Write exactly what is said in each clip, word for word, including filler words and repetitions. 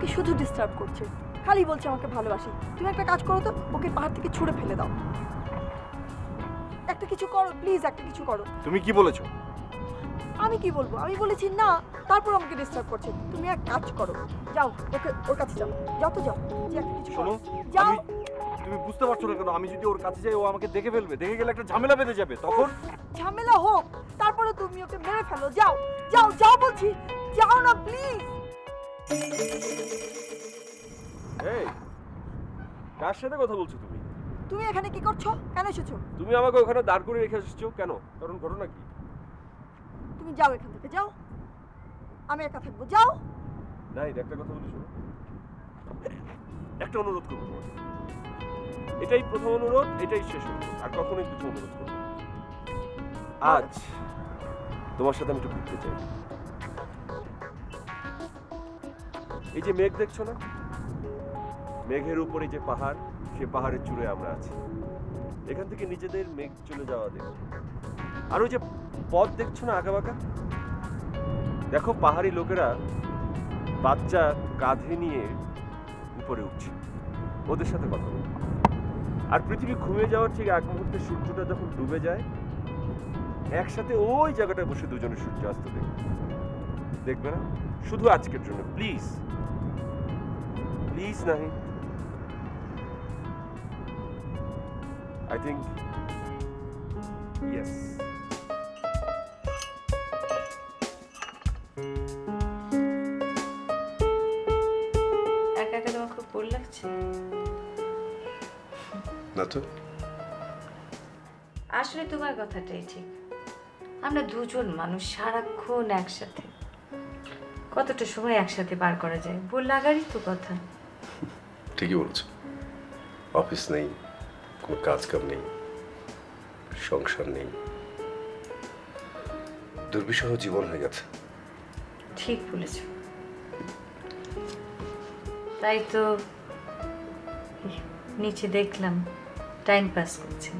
আমাকে শুধু ডিস্টার্ব করছে, খালি বলছে আমাকে ভালোবাসে। তুমি একটা কাজ করো তো, ওকে পাহাড় থেকে ছুঁড়ে ফেলে দাও। একটা কিছু করো প্লিজ, একটা কিছু করো। তুমি কি বলেছো? আমি কি বলবো, আমি বলেছি না, তারপর আমাকে ডিস্টার্ব করছে। তুমি এক কাজ করো, যাও ওকে ওর কাছে যাও, যাও তো যাও, যে একটা কিছু করো। যাও। তুমি বুঝতে পারছো না কেন? আমি যদি ওর কাছে যাই ও আমাকে দেখে ফেলবে, দেখে গেলে একটা ঝামেলা বেঁধে যাবে। তখন ঝামেলা হোক, তারপরে তুমি ওকে মেরে ফেলো। যাও যাও যাও বলছি, যাও না প্লিজ। এই কার সাথে কথা বলছো তুমি? তুমি এখানে কি করছো? কেন এসেছো? তুমি আমাকে ওখানে দাঁড় করে রেখে এসেছো কেন? কারণ ঘটনা কি? তুমি যাও এখান থেকে, যাও। আমি একা থাকবো, যাও। না, একটা কথা বলি শোনো, একটা অনুরোধ করবো তোমাকে। এটাই প্রথম অনুরোধ, এটাই শেষ অনুরোধ, আর কখনোই কিছু অনুরোধ করবো। আজ তোমার সাথে আমি একটু ঘুরতে চাই। এই যে মেঘ দেখছো না, মেঘের উপরে যে পাহাড়, সে পাহাড়ের চূড়ে আমরা আছি। এখান থেকে নিজেদের মেঘ চলে যাওয়া দেখো। আর ওই যে পথ দেখছো না আঁকা বাঁকা, দেখো পাহাড়ি লোকেরা বাচ্চা কাঁধে নিয়ে উপরে উঠছে, ওদের সাথে কথা বলো। আর পৃথিবী ঘুমিয়ে যাওয়ার ঠিক এক মুহূর্তে সূর্যটা যখন ডুবে যায়, একসাথে ওই জায়গাটায় বসে দুজনে সূর্যাস্ত দেখবে। দেখবে না? শুধু আজকের জন্য প্লিজ, প্লিজ। নাহি, I think yes. একা একা তোমার খুব বোর লাগছে? না তো। আসলে তোমার কথাটাই ঠিক। আমরা দুজন মানুষ সারাক্ষণ একসাথে, কতটা সময় একসাথে পার করা যায়, বোর লাগারই তো কথা। ঠিকই বলছো। অফিস নেই, কোনো কাজ কাম নেই, সংসার নেই, দুর্বিষহ জীবন হয়ে গেছে। ঠিক বলেছ। তাই তো নিচে দেখলাম টাইম পাস করছেন।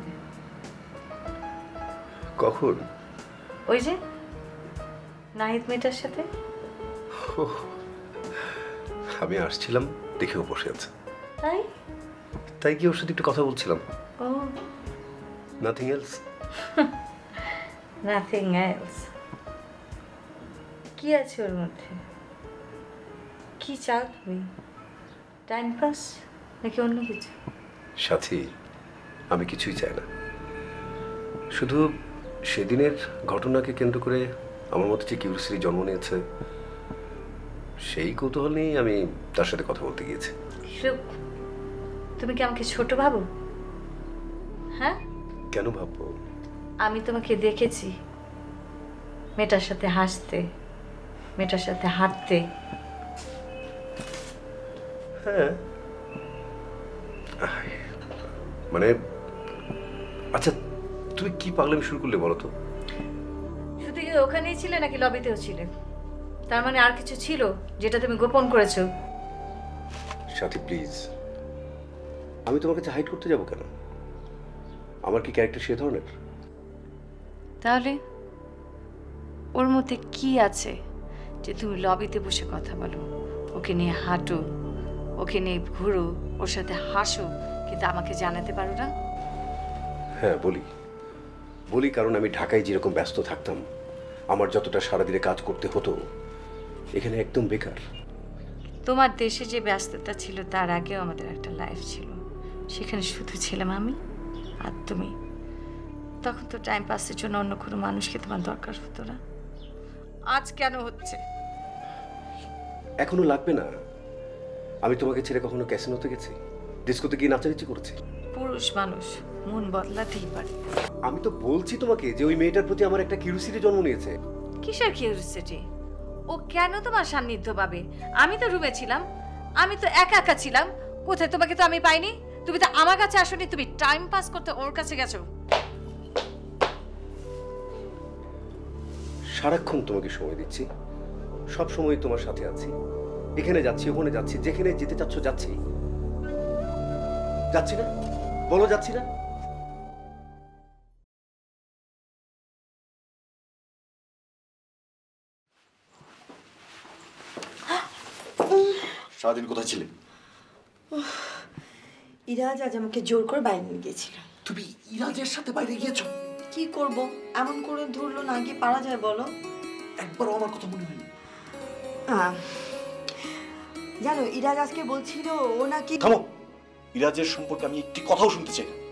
কখন? ওই যে নাহিদ মেয়েটার সাথে। আমি আসছিলাম, দেখেও বসে আছে। তাই তাই কি ওর সাথে একটু কথা বলছিলাম। Oh, nothing else. Nothing else. কি আছে ওর মধ্যে? কি চাও তুমি? টাইম পাস নাকি অন্য কিছু? সাথী, আমি কিছুই চাই না। শুধু সেদিনের ঘটনাকে কেন্দ্র করে আমার মধ্যে যে কিউরিয়াসিটি জন্ম নিয়েছে, সেই কৌতূহল নিয়েই আমি তার সাথে কথা বলতে গিয়েছি। তুমি কি আমাকে ছোট ভাবো? হ্যাঁ, কেন ভাববো? আমি তোমাকে দেখেছি মেয়েটার সাথে হাসতে, মেয়েটার সাথে হাঁটতে। হ্যাঁ, মানে আচ্ছা, তুমি কি পাগলামি শুরু করলে বলো তো? শুধু কি ওখানেই ছিলে নাকি লবিতেও ছিলে? তার মানে আর কিছু ছিল যেটা তুমি গোপন করেছো? সাথী প্লিজ, আমি তোমার কাছে হাইড করতে যাব কেন? আমার কি ক্যারেক্টার সে ধরনের? তাহলে ওর মধ্যে কি আছে যে তুমি লবিতে বসে কথা বলো, ওকে নিয়ে হাঁটো, ওকে নিয়ে ঘুরো, ওর সাথে হাসো, কিন্তু আমাকে জানাতে পারো না? হ্যাঁ বলি, বলি কারণ আমি ঢাকায় যেরকম ব্যস্ত থাকতাম, আমার যতটা সারাদিনে কাজ করতে হতো এখানে একদম বেকার। তোমার দেশে যে ব্যস্ততা ছিল তার আগেও আমাদের একটা লাইফ ছিল, সেখানে শুধু ছিলাম আমি আর তুমি। তখন তো টাইম পাসের জন্য অন্য কোনো মানুষকে তোমার দরকার হতো না। আজ কেন হচ্ছে? এখনো লাগবে না। আমি তোমাকে ছেড়ে কখনো ক্যাসিনোতে গেছি, ডিস্কোতে গিয়ে নাচানাচি করেছি? পুরুষ মানুষ মন বদলাতেই পারে। আমি তো বলছি তোমাকে যে ওই মেয়েটার প্রতি আমার একটা কিউরিয়াসিটি জন্ম নিয়েছে। কিসের কিউরিয়াসিটি? ও কেন তোমার সান্নিধ্য পাবে? আমি তো রুমে ছিলাম, আমি তো একা একা ছিলাম। কোথায়? তোমাকে তো আমি পাইনি। তুমি তো আমার কাছে আসোনি, তুমি টাইম পাস করতে ওর কাছে গেছো। সারাক্ষণ তোমাকে সময় দিচ্ছি, সব সময় তোমার সাথে আছি, এখানে যাচ্ছি ওখানে যাচ্ছি, যেখানে যেতে চাচ্ছ যাচ্ছি। যাচ্ছি না? বলো যাচ্ছি না? সারাদিন কোথায় ছিলে? ইরাজ আজ আমাকে জোর করে বাইরে নিয়ে গিয়েছিল। তুমি ইরাজের সাথে বাইরে গিয়েছো? কি করব, এমন করে ধরলো না, গিয়ে পারা যায় বলো? একবারও আমার কথা মনে হয়নি। আহ, জানো ইরাজ আজকে বলছিল ও নাকি। থামো, ইরাজের সম্পর্কে আমি একটি কথাও শুনতে চাই না।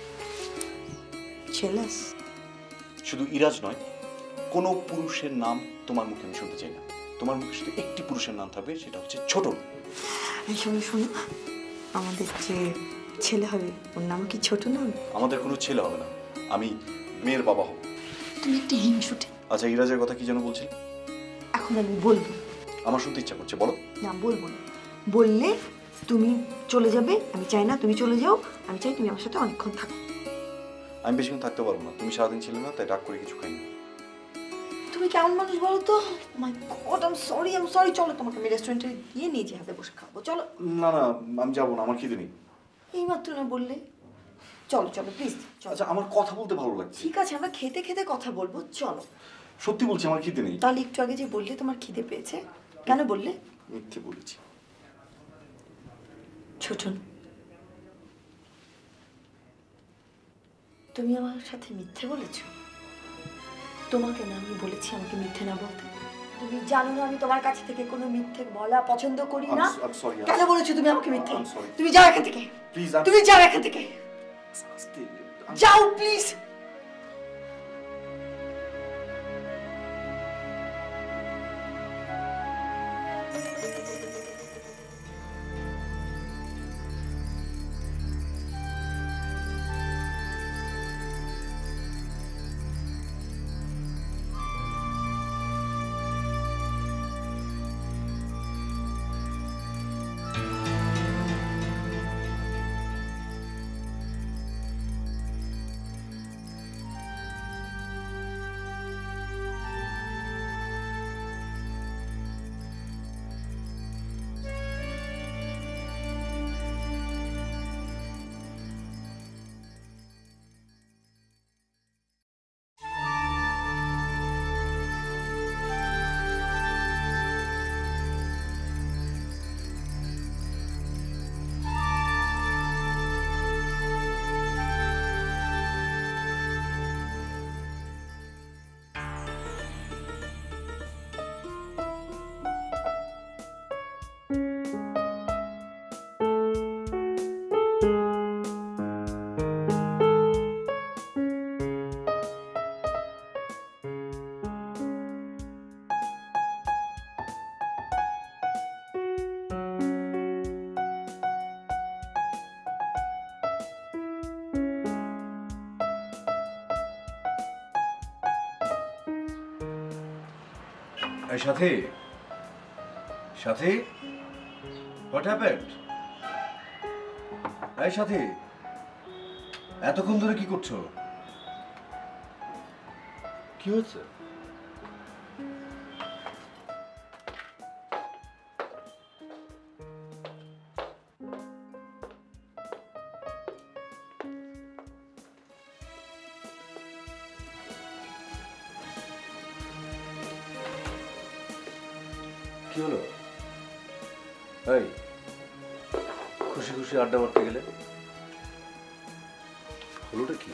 ছেলেস শুধু ইরাজ নয়, কোনো পুরুষের নাম তোমার মুখে আমি শুনতে চাই না। তোমার মুখে শুধু একটি পুরুষের নাম থাকবে, সেটা হচ্ছে ছোটন। এই শোনো শোনো, আমাদের যে ছেলে হবে ওর নাম কি ছোট নাম? আমাদের কোনো ছেলে হবে না, আমি মেয়ের বাবা হব। তুমি একটা হিংসুটে। আচ্ছা, ইরাজের কথা কি যেন বলছিল? এখন আমি বলবো। আমার শুনতে ইচ্ছা করছে, বলো। না বলবো না, বললে তুমি চলে যাবে, আমি চাই না তুমি চলে যাও, আমি চাই তুমি আমার সাথে অনেকক্ষণ থাকো। আমি বেশিক্ষণ থাকতে পারবো না, তুমি সারাদিন ছিলে না, তাই রাগ করে কিছু খাইনি। তুমি কেমন মানুষ বলো তো? My god, I am sorry, I am sorry. চলো তোমাকে আমি রেস্টুরেন্টে গিয়ে নিজে হাতে বসে খাবো, চলো। না না, আমি যাবো না, আমার খিদে নেই। এই মাত্র না বললে? চলো চলো প্লিজ। আচ্ছা, আমার কথা বলতে ভালো লাগছে। ঠিক আছে, আমরা খেতে খেতে কথা বলবো, চলো। সত্যি বলছি, আমার খিদে নেই। তাহলে একটু আগে যে বললে তোমার খিদে পেয়েছে, কেন বললে? মিথ্যে বলেছি। ছোটন, তুমি আমার সাথে মিথ্যে বলেছো? তোমাকে না আমি বলেছি আমাকে মিথ্যে না বলতে? তুমি জানো না আমি তোমার কাছ থেকে কোনো মিথ্যে বলা পছন্দ করি না। কেন বলেছো তুমি আমাকে মিথ্যে? তুমি যাও এখান থেকে, প্লিজ। তুমি যাও এখান থেকে, যাও প্লিজ। এই সাথী, সাথী, হোয়াট হ্যাপেন্ড? এই সাথী, এতক্ষণ ধরে কি করছো? কি হচ্ছে? কি হলো? এই খুশি খুশি আড্ডা মারতে গেলে হলোটা কি?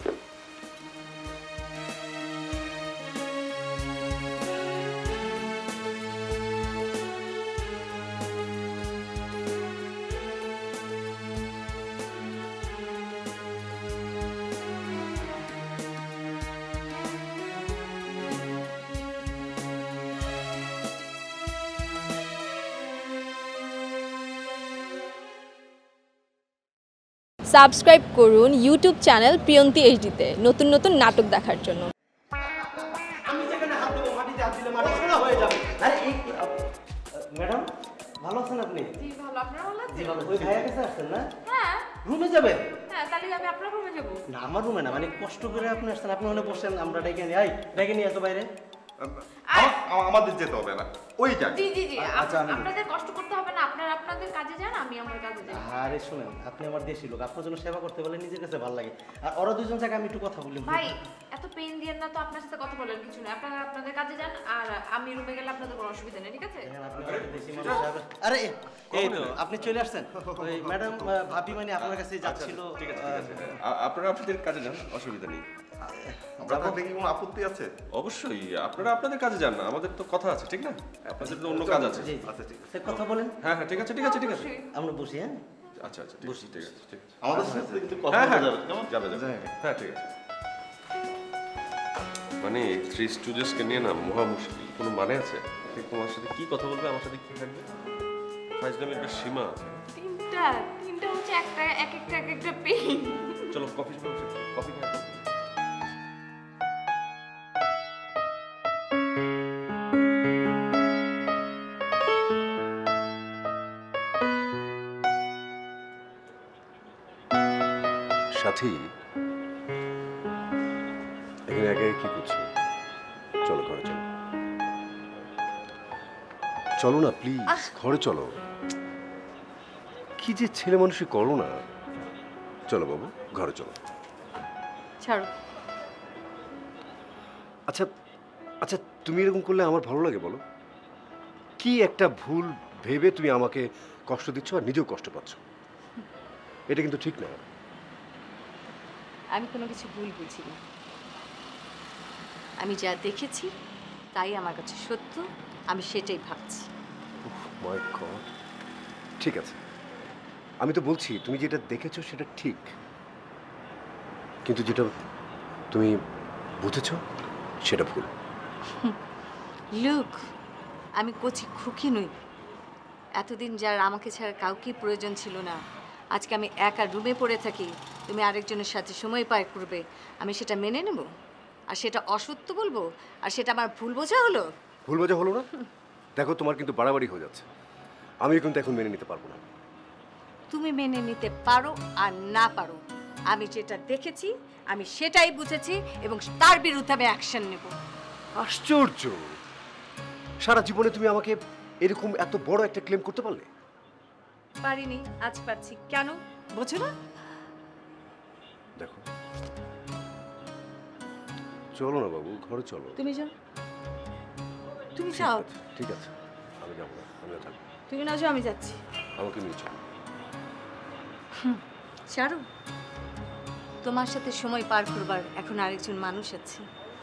সাবস্ক্রাইব করুন ইউটিউব চ্যানেল প্রিয়ন্তী এইচডিতে নতুন নতুন নাটক দেখার জন্য। আমি যেখানে হাত দেবো মাটিতে হাত দিলে মাটি সোনা হয়ে যাবে। আরে এই ম্যাডাম ভালো আছেন আপনি? জি ভালো, আপনারা ভালো আছেন? জি ভালো। ওই ভাইয়ের কাছে আসছেন না? হ্যাঁ। রুমে যাবেন? হ্যাঁ, তাহলে আমি আপনার রুমে যাব। না আমার রুমে না, মানে কষ্ট করে আপনি আসছেন, আপনি ওখানে বসেন, আমরা ডেকে নিয়ে আই ডেকে নিয়ে আসো বাইরে। আমাদের যেতে হবে না, ওই যাক। জি জি জি, আচ্ছা, আমি- আপনাদের কষ্ট করতে হবে না, আপনারা আপনাদের কাজে যান, আমি আমার কাজে যাই। আরে শুনেন, আপনি আমার দেশি লোক, আপনার জন্য সেবা করতে বলে নিজের কাছে ভালো লাগে। আর ওরা দুজন জায়গায় আমি একটু কথা বলি। ভাই, এত পেন দিয়েন না তো, আপনার সাথে কথা বলেন কিছু না, আপনারা আপনাদের কাজে যান আর আমি রুমে গেলে আপনাদের কোনো অসুবিধা নেই, ঠিক আছে? আরে এই তো আপনি চলে আসছেন। ওই ম্যাডাম ভাবি মানে আপনার কাছে যাচ্ছিল। ঠিক আছে ঠিক আছে আপনারা আপনাদের কাজে যান, অসুবিধা নেই। আপনাদের কি কোনো আপত্তি আছে? অবশ্যই আপনারা আপনাদের কাজে যান না, আমাদের তো কথা আছে, ঠিক না? আপনাদের তো অন্য কাজ আছে। আচ্ছা ঠিক আছে, কথা বলেন। হ্যাঁ হ্যাঁ ঠিক আছে ঠিক আছে ঠিক আছে আমরা বসি। হ্যাঁ আচ্ছা আচ্ছা বসি, ঠিক আছে ঠিক আছে। আমাদের সাথে কিন্তু কথা হ্যাঁ বলা হ্যাঁ যাবে, যাবে যাবে হ্যাঁ ঠিক আছে। মানে থ্রি স্টুডিওসকে নিয়ে না মহা মুশকিল, কোনো মানে আছে? তোমার সাথে কি কথা বলবে, আমার সাথে কি থাকবে? ফাইজলামের একটা সীমা আছে। তিনটা তিনটা হচ্ছে একটা এক একটা এক একটা পেন। চলো কফি কফি খাই। সাথী, এখানে একা কি করছো? চলো ঘরে চলো। চলো না প্লিজ, ঘরে চলো। কি যে ছেলে মানুষই করো না। চলো বাবু, ঘরে চলো। ছাড়ো। আচ্ছা আচ্ছা তুমি এরকম করলে আমার ভালো লাগে বলো? কি একটা ভুল ভেবে তুমি আমাকে কষ্ট দিচ্ছ আর নিজেও কষ্ট পাচ্ছ, এটা কিন্তু ঠিক না। আমি কোনো কিছু ভুল বুঝি না, আমি যা দেখেছি তাই আমার কাছে সত্য, আমি সেটাই ভাবছি। মাই গড, ঠিক আছে, আমি তো বলছি তুমি যেটা দেখেছো সেটা ঠিক, কিন্তু যেটা তুমি বুঝেছো সেটা ভুল। লুক, আমি কচি খুকি নই। এতদিন যার আমাকে ছাড়া কাউকে প্রয়োজন ছিল না, আজকে আমি একা রুমে পড়ে থাকি, তুমি আরেকজনের সাথে সময় পার করবে, আমি সেটা মেনে নেব? আর সেটা অসত্য বলবো? আর সেটা আমার ভুল বোঝা হলো? ভুল বোঝা হলো না? দেখো তোমার কিন্তু বাড়াবাড়ি হয়ে যাচ্ছে, আমি কিন্তু এখন মেনে নিতে পারবো না। তুমি মেনে নিতে পারো আর না পারো, আমি যেটা দেখেছি আমি সেটাই বুঝেছি এবং তার বিরুদ্ধে আমি অ্যাকশন নেব। আশ্চর্য, সারা জীবনে তুমি আমাকে এরকম এত বড় একটা ক্লেম করতে পারলে? পারিনি, আজ পারছি। কেন বোঝো না? দেখো চলো না বাবু, ঘরে চলো। তুমি যাও, তুমি যাও। ঠিক আছে, আমি যাবো না, আমিও থাকবো। তুমি না যাও, আমি যাচ্ছি। আমাকে নিয়ে চলো। চারু, তোমার সাথে সময় পার করবার এখন আরেকজন মানুষ আছে।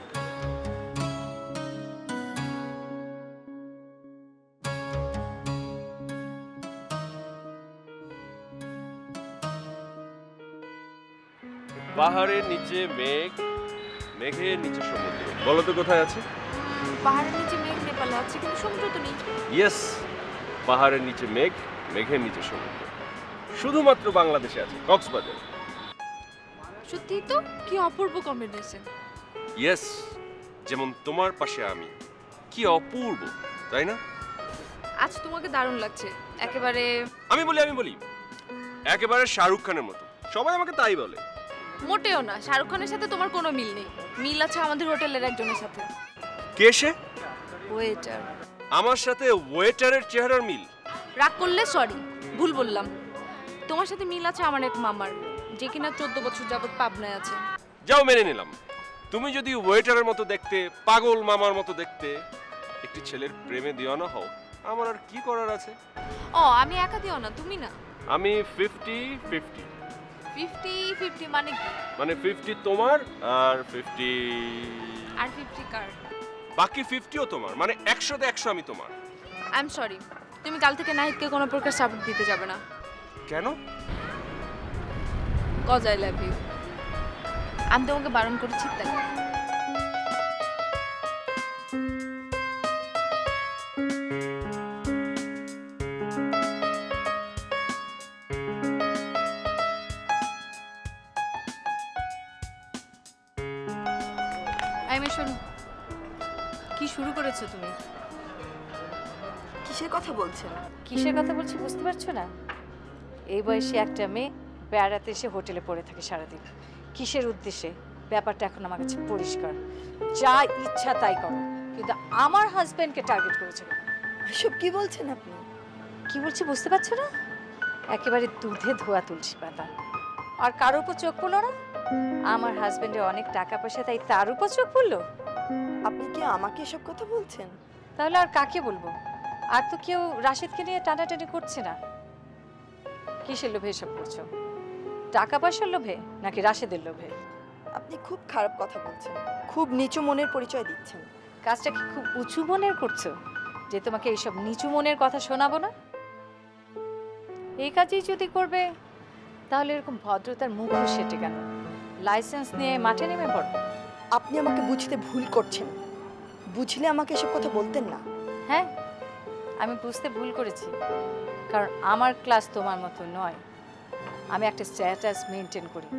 পাহাড়ের নিচে মেঘ, মেঘের নিচে সমুদ্র, বলো তো কোথায় আছে? পাহাড়ের নিচে মেঘ নেপালে আছে, কিন্তু সমুদ্র তো নেই। ইয়েস, পাহাড়ের নিচে মেঘ, মেঘের নিচে সমুদ্র, শুধুমাত্র বাংলাদেশে আছে, কক্সবাজার। সত্যি তো, কি অপূর্ব কম্বিনেশন। ইয়েস, যেমন তোমার পাশে আমি, কি অপূর্ব, তাই না? আজ তোমাকে দারুণ লাগছে, একেবারে। আমি বলি আমি বলি একেবারে শাহরুখ খানের মতো, সবাই আমাকে তাই বলে। মোটেও না, শাহরুখ খানের সাথে তোমার কোনো মিল নেই। মিল আছে আমাদের হোটেলের একজনের সাথে। কে সে? ওয়েটার। আমার সাথে ওয়েটারের চেহারার মিল? রাগ করলে সরি, ভুল বললাম। তোমার সাথে মিল আছে আমার এক মামার, যে কিনা চোদ্দ বছর যাবত পাবনায় আছে। যাও মেনে নিলাম, তুমি যদি ওয়েটারের মতো দেখতে, পাগল মামার মতো দেখতে একটি ছেলের প্রেমে দিওয়ানা হও, আমার আর কি করার আছে? ও, আমি একা দিও না, তুমি না। আমি ফিফটি ফিফটি। ফিফটি ফিফটি মানে কি? মানে ফিফটি তোমার আর ফিফটি আর ফিফটি কার? বাকি ফিফটিও তোমার, মানে একশোতে একশো আমি তোমার। আই এম সরি, তুমি কাল থেকে নাহিদকে কোনো প্রকার সাপোর্ট দিতে যাবে না। কেন? Cause I love you. আমি তোমাকে বারণ করেছি তাই। আমি শোনো, কি শুরু করেছো তুমি? কিসের কথা বলছেন? কিসের কথা বলছি বুঝতে পারছো না? এই বয়সে একটা মেয়ে বেড়াতে এসে হোটেলে পড়ে থাকে সারাদিন, কিসের উদ্দেশ্যে? ব্যাপারটা এখন আমার কাছে পরিষ্কার, যা ইচ্ছা তাই করো, কিন্তু আমার হাজবেন্ডকে টার্গেট করেছে কেন? এসব কি বলছেন আপনি? কি বলছি বুঝতে পারছো না? একেবারে দুধে ধোয়া তুলসী পাতা। আর কারোর উপর চোখ পড়লো না, আমার হাজবেন্ডের অনেক টাকা পয়সা, তাই তার উপর চোখ পড়লো? আপনি কি আমাকে এসব কথা বলছেন? তাহলে আর কাকে বলবো? আর তো কেউ রাশেদকে নিয়ে টানাটানি করছে না। কিসের লোভে এসব করছো? টাকা পয়সার লোভে নাকি রাশেদের লোভে? আপনি খুব খারাপ কথা বলছেন, খুব নিচু মনের পরিচয় দিচ্ছেন। কাজটা কি খুব উঁচু মনের করছো যে তোমাকে এইসব নিচু মনের কথা শোনাবো না? এই কাজই যদি করবে তাহলে এরকম ভদ্রতার মুখ সেটে কেন? লাইসেন্স নিয়ে মাঠে নেমে পড়ো। আপনি আমাকে বুঝতে ভুল করছেন, বুঝলে আমাকে এসব কথা বলতেন না। হ্যাঁ, আমি বুঝতে ভুল করেছি, কারণ আমার ক্লাস তোমার মতো নয়। আমি একটা স্ট্যাটাস মেনটেন করি।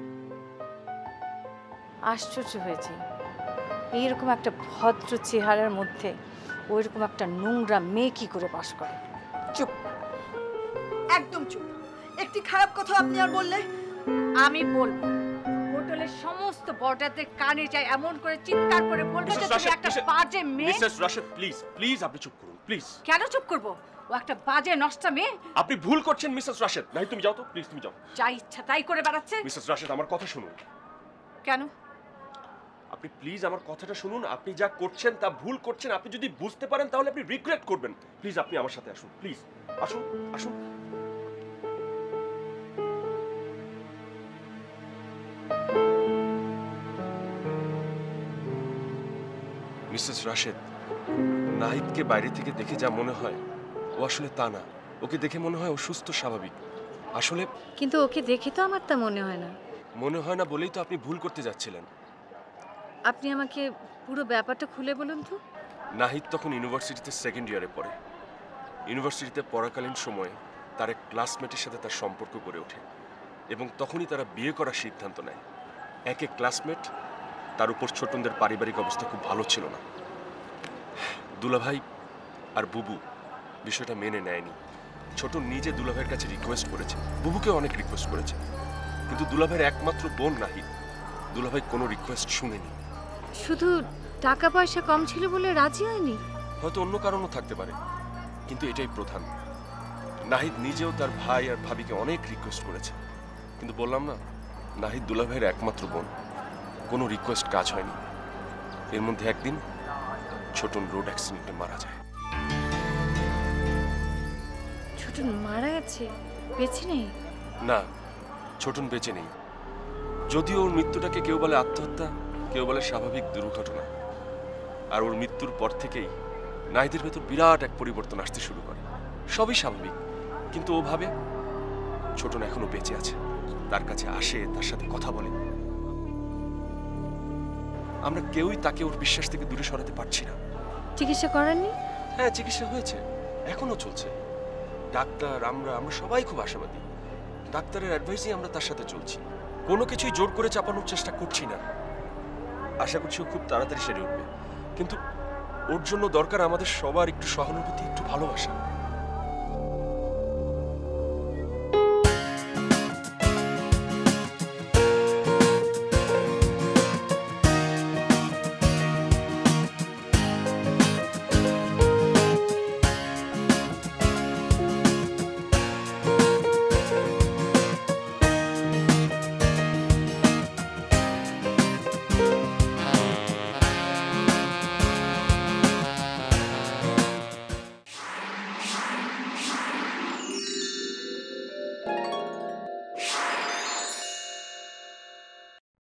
আশ্চর্য হয়েছে, এইরকম একটা ভদ্র চেহারার মধ্যে ওইরকম একটা নোংরা মেয়ে কি করে বাস করে? চুপ, একদম চুপ। একটি খারাপ কথা আপনি আর বললে আমি বলবো। হোটেলের সমস্ত বর্ডারদের কানে যায় এমন করে চিৎকার করে বলবে যে তুমি একটা বাজে মেয়ে। মিসেস রাশেদ, প্লিজ প্লিজ আপনি চুপ করুন, প্লিজ। কেন চুপ করব? ও একটা বাজে নষ্টা মেয়ে। আপনি ভুল করছেন মিসেস রাশেদ। নাই, তুমি যাও তো, প্লিজ তুমি যাও। যা ইচ্ছা তাই করে বেড়াচ্ছে। মিসেস রাশেদ, আমার কথা শুনুন। কেন? আপনি প্লিজ আমার কথাটা শুনুন। আপনি যা করছেন তা ভুল করছেন। আপনি যদি বুঝতে পারেন তাহলে আপনি রিগ্রেট করবেন। প্লিজ আপনি আমার সাথে আসুন, প্লিজ আসুন আসুন। মিসেস রাশেদ, নাহিদকে বাইরে থেকে দেখে যা মনে হয় ও আসলে তা না। ওকে দেখে মনে হয় ও সুস্থ স্বাভাবিক। আসলে কিন্তু ওকে দেখে তো আমার তা মনে হয় না। মনে হয় না বলেই তো আপনি ভুল করতে যাচ্ছিলেন। আপনি আমাকে পুরো ব্যাপারটা খুলে বলুন তো। নাহিদ তখন ইউনিভার্সিটিতে সেকেন্ড ইয়ারে পড়ে। ইউনিভার্সিটিতে পড়াকালীন সময়ে তার এক ক্লাসমেটের সাথে তার সম্পর্ক গড়ে ওঠে এবং তখনই তারা বিয়ে করার সিদ্ধান্ত নেয়। এক এক ক্লাসমেট, তার উপর ছোটনদের পারিবারিক অবস্থা খুব ভালো ছিল না। দুলাভাই আর বুবু বিষয়টা মেনে নেয়নি। ছোটন নিজে দুলাভাইয়ের কাছে রিকোয়েস্ট করেছে, বুবুকে অনেক রিকোয়েস্ট করেছে, কিন্তু দুলাভাইয়ের একমাত্র বোন নাহিদ দুলাভাই কোনো রিকোয়েস্ট শুনেনি। শুধু টাকা পয়সা কম ছিল বলে রাজি হয়নি? হয়তো অন্য কারণও থাকতে পারে, কিন্তু এটাই প্রধান। নাহিদ নিজেও তার ভাই আর ভাবিকে অনেক রিকোয়েস্ট করেছে, কিন্তু বললাম না, নাহিদ দুলাভাইয়ের একমাত্র বোন, কোনো রিকোয়েস্ট কাজ হয়নি। এর মধ্যে একদিন ছোটন রোড অ্যাক্সিডেন্টে মারা যায়। ছোটন মারা গেছে? বেঁচে নেই? না, ছোটন বেঁচে নেই। যদিও ওর মৃত্যুটাকে কেউ বলে আত্মহত্যা, কেউ বলে স্বাভাবিক দুর্ঘটনা। আর ওর মৃত্যুর পর থেকেই নাহিদের ভেতর বিরাট এক পরিবর্তন আসতে শুরু করে। সবই স্বাভাবিক, কিন্তু ও ভাবে ছোটন এখনো বেঁচে আছে, তার কাছে আসে, তার সাথে কথা বলে। আমরা কেউই তাকে ওর বিশ্বাস থেকে দূরে সরাতে পারছি না। চিকিৎসা করেননি? হ্যাঁ, চিকিৎসা হয়েছে, এখনো চলছে। ডাক্তার, আমরা আমরা সবাই খুব আশাবাদী। ডাক্তারের অ্যাডভাইসেই আমরা তার সাথে চলছি। কোনো কিছুই জোর করে চাপানোর চেষ্টা করছি না। আশা করছি ও খুব তাড়াতাড়ি সেরে উঠবে, কিন্তু ওর জন্য দরকার আমাদের সবার একটু সহানুভূতি, একটু ভালোবাসা।